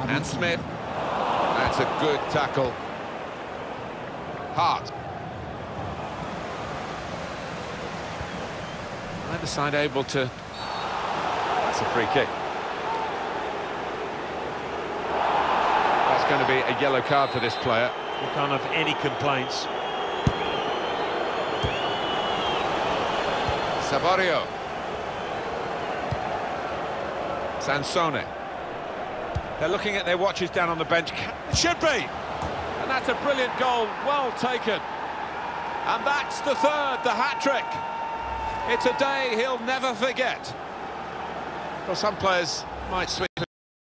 And Smith. That's a good tackle. Hart. Either side able to... That's a free kick. That's going to be a yellow card for this player. You can't have any complaints. Saborio. Sansone. They're looking at their watches down on the bench. It should be! And that's a brilliant goal, well taken. And that's the third, the hat-trick. It's a day he'll never forget. Well, some players might switch